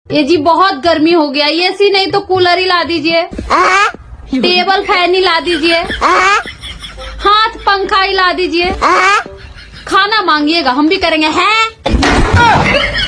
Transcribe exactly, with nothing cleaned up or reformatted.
ये जी बहुत गर्मी हो गया, एसी नहीं तो कूलर ही ला दीजिए, टेबल फैन ही ला दीजिए, हाथ पंखा ही ला दीजिए, खाना मांगिएगा हम भी करेंगे हैं।